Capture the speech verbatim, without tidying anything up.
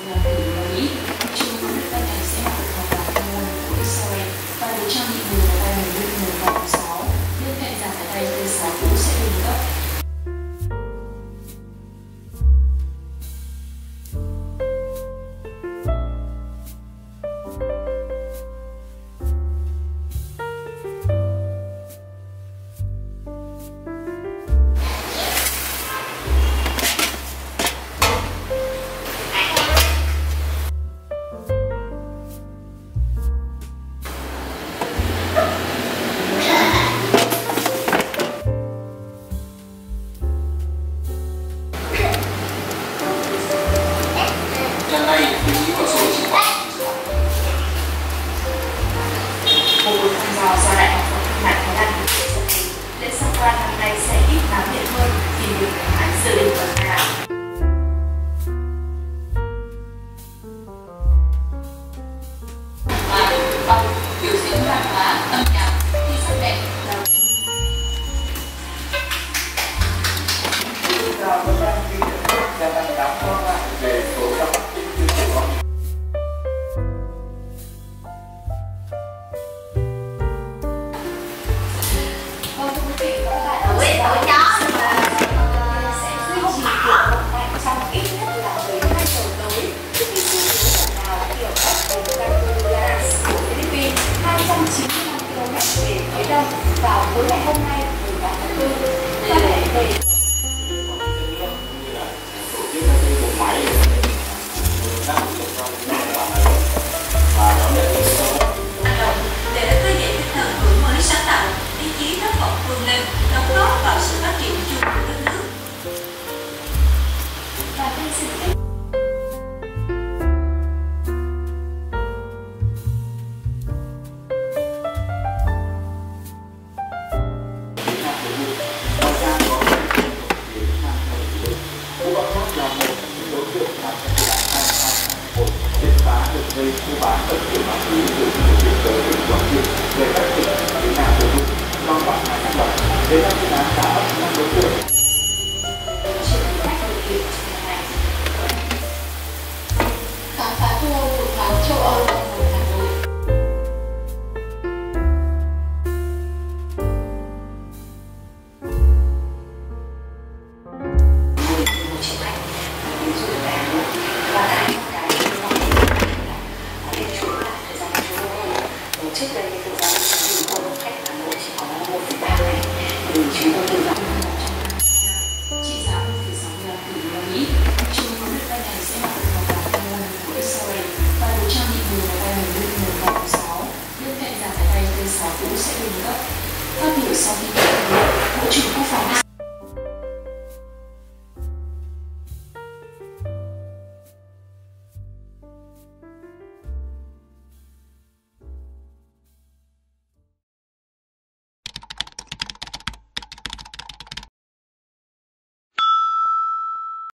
là cử ở Mỹ. Chung với nước ban này sẽ là một hợp đồng chuyên môn của Israel và được trang bị nhiều máy bay hành linh mười và mười sáu. Bên cạnh dàn máy bay T sáu cũ sẽ được nâng cấp. Lần này thì chỉ có số chỉ khoảng Một buổi thăm dò do Đại học Thương mại Thái Lan thực hiện cho thấy lễ Songkran năm nay sẽ ít náo nhiệt hơn vì nhiều người Hàn dự định ở nhà. Và bằng biểu diễn văn hóa, âm nhạc, thi sắc đẹp đầu. chúng ta vẫn đang ghi nhận gia tăng đáng quan ngại về số ca mắc ung thư tử vong. Vâng, thưa quý vị và các bạn, tuổi tuổi nhỏ mà sẽ duy trì việc vận hành trong ít nhất là mười hai giờ tới trước khi tuyên bố lần nào kiểu ở vùng California của Philippines hai trăm chín mươi lăm ki lô mét về phía đông vào cuối ngày hôm nay mười tám tháng tư. Và để để tổ chức các cái bộ máy đang trong và đón nhận những sâu hành động để khơi dậy tinh thần đổi mới sáng tạo, ý chí khát vọng vươn lên, đóng góp vào sự phát triển chung của đất nước. Và đây xin tiếp gây mua bán vận chuyển ma túy từ biên giới tỉnh Quảng Trị về các tỉnh phía Nam tiêu thụ trong khoảng hai tháng đầu. Đến nay chuyên án đã bắt năm đối tượng. khám phá tour một tháng châu Âu tại một Hà Nội. Một triệu khách, ví dụ là Hà Nội và cái cái bên chủ là thời gian chú hơn. Trước đây thời gian chúng tôi khách Hà Nội chỉ có một phẩy ba ngày thì chúng tôi tư vấn trị giá một phẩy sáu mươi lăm tỷ đô la Mỹ. Chung với nước ban này sẽ là một hợp đồng chuyên môn của Israel và được trang bị nhiều máy bay hành linh mười và mười sáu. Bên cạnh dàn máy bay T sáu cũ sẽ được nâng cấp. Phát biểu sau khi kết thúc, Bộ trưởng Quốc phòng